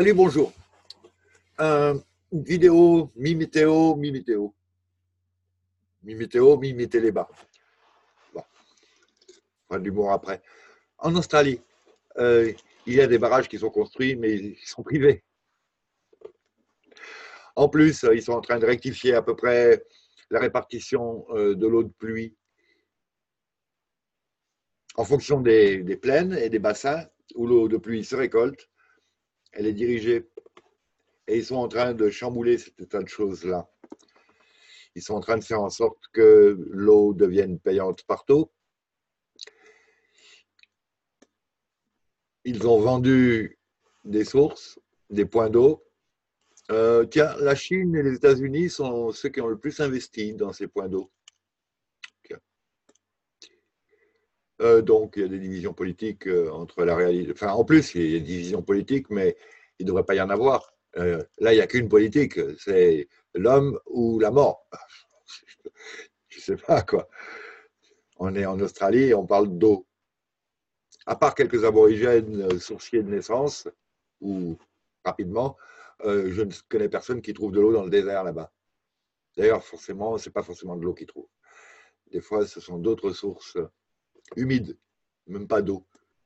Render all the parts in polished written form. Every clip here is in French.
Allez, bonjour. Une vidéo mi-météo, mi-météo. Mi-météo, mi-météléba. Bon, pas d'humour après. En Australie, il y a des barrages qui sont construits, mais ils sont privés. En plus, ils sont en train de rectifier à peu près la répartition de l'eau de pluie en fonction des plaines et des bassins où l'eau de pluie se récolte. Elle est dirigée et ils sont en train de chambouler cet état de choses-là. Ils sont en train de faire en sorte que l'eau devienne payante partout. Ils ont vendu des sources, des points d'eau. Tiens, la Chine et les États-Unis sont ceux qui ont le plus investi dans ces points d'eau. Donc, il y a des divisions politiques entre la réalité. Enfin, en plus, il y a des divisions politiques, mais il ne devrait pas y en avoir. Là, il n'y a qu'une politique, c'est l'homme ou la mort. Je ne sais pas, quoi. On est en Australie et on parle d'eau. À part quelques aborigènes sourciers de naissance, ou rapidement, je ne connais personne qui trouve de l'eau dans le désert là-bas. D'ailleurs, forcément, ce n'est pas forcément de l'eau qu'ils trouvent. Des fois, ce sont d'autres sources humides, même pas d'eau.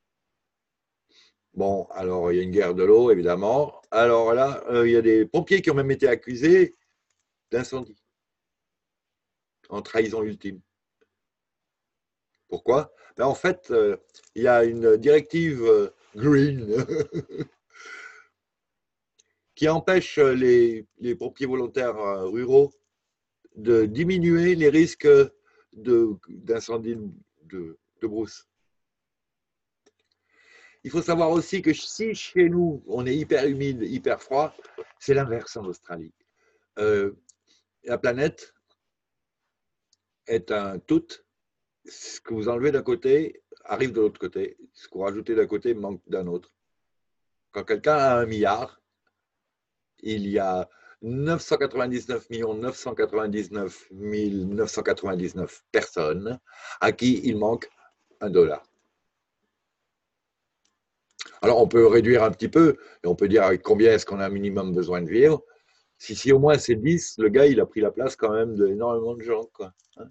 Bon, alors il y a une guerre de l'eau, évidemment. Alors là, il y a des pompiers qui ont même été accusés d'incendie, en trahison ultime. Pourquoi? Ben, en fait, il y a une directive green qui empêche les pompiers volontaires ruraux de diminuer les risques d'incendie de brousse. Il faut savoir aussi que si chez nous, on est hyper humide, hyper froid, c'est l'inverse en Australie. La planète est un tout. Ce que vous enlevez d'un côté arrive de l'autre côté. Ce que vous rajoutez d'un côté manque d'un autre. Quand quelqu'un a 1 milliard, il y a 999 999 999 personnes à qui il manque $1. Alors on peut réduire un petit peu et on peut dire avec combien est-ce qu'on a un minimum besoin de vivre. Si au moins c'est 10, le gars il a pris la place quand même d'énormément de gens, quoi.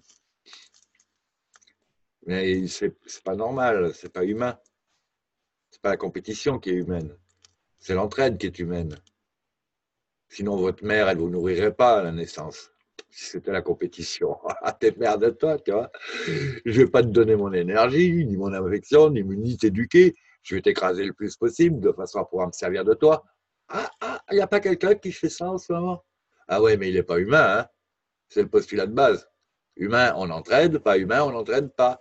Mais c'est pas normal, c'est pas humain. C'est pas la compétition qui est humaine, c'est l'entraide qui est humaine. Sinon votre mère elle vous nourrirait pas à la naissance. Si c'était la compétition, t'es merde de toi, tu vois. Je vais pas te donner mon énergie, ni mon affection, ni t'éduquer. Je vais t'écraser le plus possible de façon à pouvoir me servir de toi. Il n'y a pas quelqu'un qui fait ça en ce moment? Ah ouais, mais il n'est pas humain, hein. C'est le postulat de base. Humain, on entraide, pas humain, on n'entraide pas.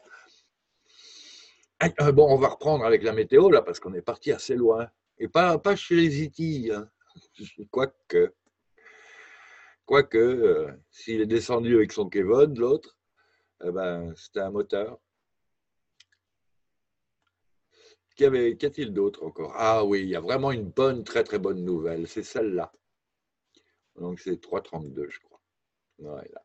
Bon, on va reprendre avec la météo, là, parce qu'on est parti assez loin. Et pas chez les Iti, hein. Quoique, s'il est descendu avec son Kevod, l'autre, eh ben, c'était un moteur. Qu'y a-t-il d'autre encore? Ah oui, il y a vraiment une bonne, très très bonne nouvelle. C'est celle-là. Donc c'est 3,32, je crois. Voilà.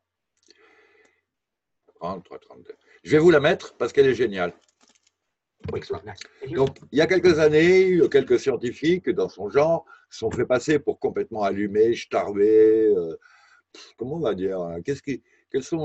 3,32. Je vais vous la mettre parce qu'elle est géniale. Donc, il y a quelques années, quelques scientifiques dans son genre sont fait passer pour complètement allumés, starbés. Comment on va dire? Quels sont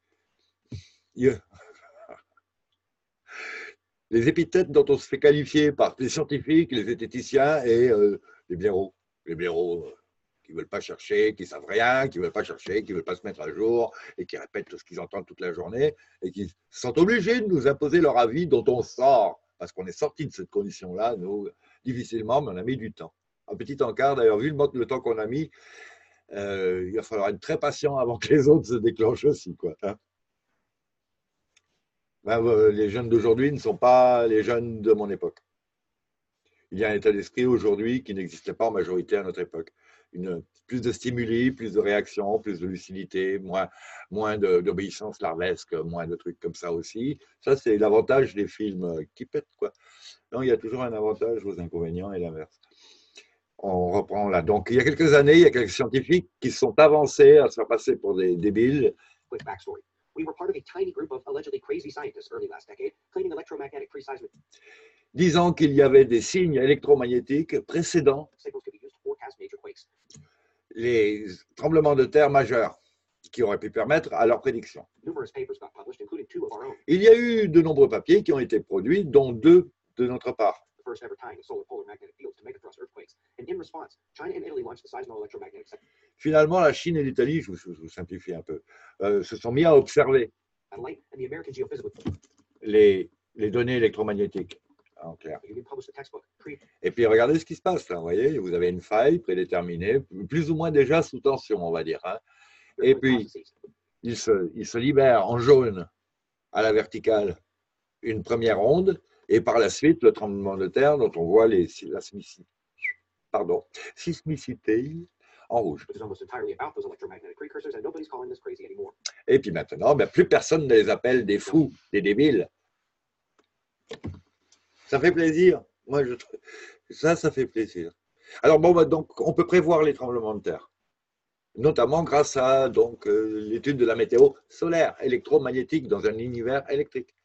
les épithètes dont on se fait qualifier par les scientifiques, les zététiciens et les blaireaux? Les blaireaux qui ne veulent pas chercher, qui ne savent rien, qui ne veulent pas chercher, qui ne veulent pas se mettre à jour et qui répètent tout ce qu'ils entendent toute la journée et qui sont obligés de nous imposer leur avis dont on sort. Parce qu'on est sorti de cette condition-là, nous, difficilement, mais on a mis du temps. Un petit encart, d'ailleurs, vu le temps qu'on a mis, il va falloir être très patient avant que les autres se déclenchent aussi, quoi. Hein. Ben, les jeunes d'aujourd'hui ne sont pas les jeunes de mon époque. Il y a un état d'esprit aujourd'hui qui n'existait pas en majorité à notre époque. Plus de stimuli, plus de réactions, plus de lucidité, moins d'obéissance larvesque, moins de trucs comme ça aussi. Ça, c'est l'avantage des films qui pètent, quoi. Donc, il y a toujours un avantage aux inconvénients et l'inverse. On reprend là. Donc, il y a quelques années, il y a quelques scientifiques qui se sont avancés à se faire passer pour des débiles. Disant qu'il y avait des signes électromagnétiques précédents les tremblements de terre majeurs qui auraient pu permettre à leur prédiction. Il y a eu de nombreux papiers qui ont été produits, dont 2 de notre part. Finalement, la Chine et l'Italie, je vous simplifie un peu, se sont mis à observer les données électromagnétiques, en clair. Et puis regardez ce qui se passe là, vous voyez, vous avez une faille prédéterminée, plus ou moins déjà sous tension, on va dire. Hein. Et puis, il se libère en jaune à la verticale une première onde, et par la suite, le tremblement de terre dont on voit la sismicité en rouge. Et puis maintenant, ben, plus personne ne les appelle des fous, des débiles. Ça fait plaisir. Moi, ça fait plaisir. Alors bon, ben, donc, on peut prévoir les tremblements de terre, notamment grâce à l'étude de la météo solaire, électromagnétique dans un univers électrique.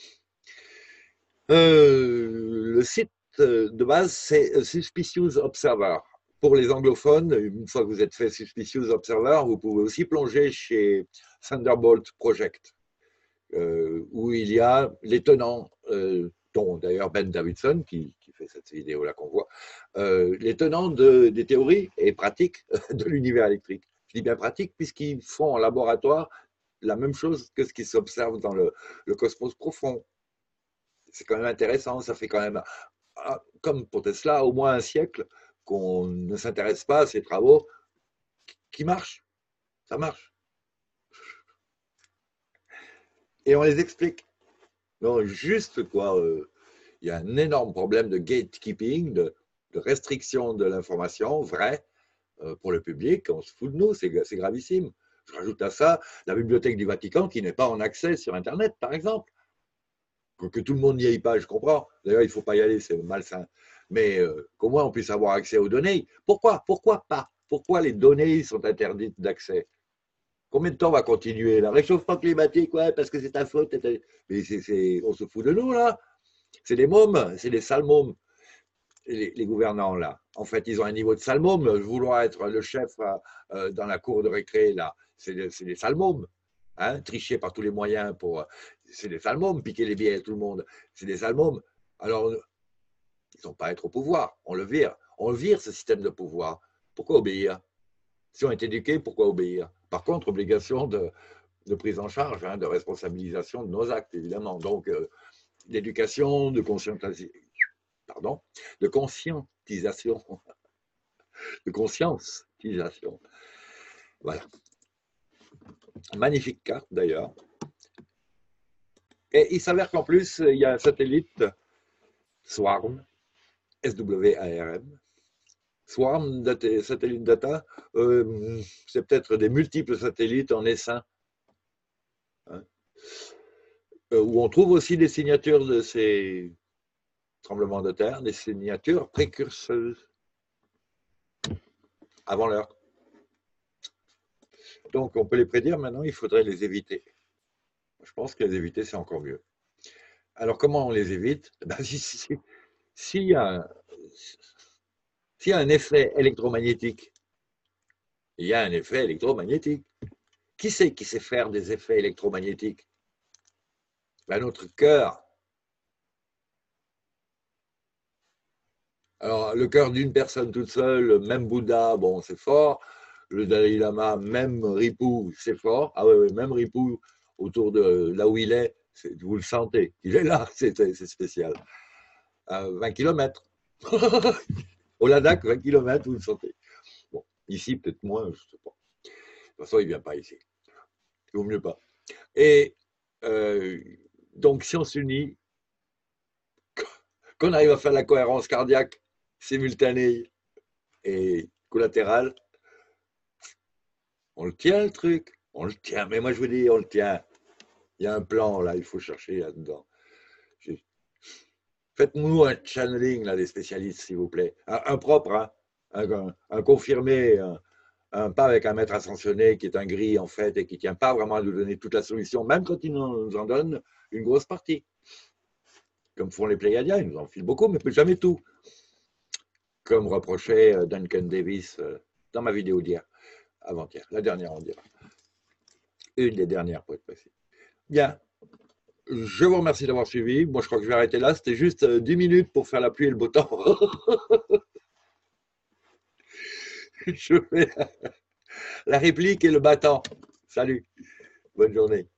Le site de base, c'est Suspicious Observer. Pour les anglophones, une fois que vous êtes fait Suspicious Observer, vous pouvez aussi plonger chez Thunderbolt Project, où il y a les tenants, dont d'ailleurs Ben Davidson, qui fait cette vidéo-là qu'on voit, les tenants des théories et pratiques de l'univers électrique. Je dis bien pratique, puisqu'ils font en laboratoire la même chose que ce qui s'observe dans le cosmos profond. C'est quand même intéressant, ça fait quand même, comme pour Tesla, au moins un siècle qu'on ne s'intéresse pas à ces travaux qui marchent. Ça marche. Et on les explique. Non, juste quoi, il y a un énorme problème de gatekeeping, de restriction de l'information vraie pour le public. On se fout de nous, c'est gravissime. Je rajoute à ça la bibliothèque du Vatican qui n'est pas en accès sur Internet, par exemple. Que tout le monde n'y aille pas, je comprends. D'ailleurs, il ne faut pas y aller, c'est malsain. Mais qu'au moins on puisse avoir accès aux données. Pourquoi pas? Pourquoi les données sont interdites d'accès? Combien de temps va continuer? Le réchauffement climatique, ouais, parce que c'est ta faute. Mais on se fout de nous, là. C'est des mômes, c'est des sales mômes, les gouvernants, là. En fait, ils ont un niveau de sale môme. Vouloir être le chef dans la cour de récré, là, c'est des sales mômes. Hein, tricher par tous les moyens c'est des salmômes, piquer les billets à tout le monde, c'est des salmômes. Alors, ils n'ont pas à être au pouvoir, on le vire ce système de pouvoir. Pourquoi obéir? Si on est éduqué, pourquoi obéir? Par contre, obligation de prise en charge, hein, de responsabilisation de nos actes, évidemment. Donc, d'éducation, de conscientisation, de conscientisation. Voilà. Magnifique carte d'ailleurs. Et il s'avère qu'en plus, il y a un satellite Swarm, SWARM. Swarm, satellite data, c'est peut-être des multiples satellites en essaim. Hein, où on trouve aussi des signatures de ces tremblements de terre, des signatures précurseuses avant l'heure. Donc, on peut les prédire, maintenant, il faudrait les éviter. Je pense que les éviter, c'est encore mieux. Alors, comment on les évite? Ben, s'il y a un effet électromagnétique, il y a un effet électromagnétique. Qui c'est qui sait faire des effets électromagnétiques? Ben, notre cœur. Alors, le cœur d'une personne toute seule, même Bouddha, bon, c'est fort. Le Dalai Lama, même Ripu, c'est fort. Ah oui, même Ripu, autour de là où il est, vous le sentez. Il est là, c'est spécial. 20 km. Au Ladakh, 20 km, vous le sentez. Bon, ici, peut-être moins, je ne sais pas. De toute façon, il ne vient pas ici. Il vaut mieux pas. Et donc, si on s'unit, qu'on arrive à faire la cohérence cardiaque simultanée et collatérale, on le tient, le truc. On le tient. Mais moi, je vous dis, on le tient. Il y a un plan, là, il faut chercher là-dedans. Faites-nous un channeling, là, des spécialistes, s'il vous plaît. Un propre, hein, un confirmé, pas avec un maître ascensionné qui est un gris, en fait, et qui ne tient pas vraiment à nous donner toute la solution, même quand il nous en donne une grosse partie. Comme font les Pléiadiens, ils nous en filent beaucoup, mais jamais tout. Comme reprochait Duncan Davis dans ma vidéo d'hier, avant-hier, la dernière, on dira. Une des dernières, pour être précis. Bien. Je vous remercie d'avoir suivi. Moi, je crois que je vais arrêter là. C'était juste 10 minutes pour faire la pluie et le beau temps. Je fais la réplique et le battant. Salut. Bonne journée.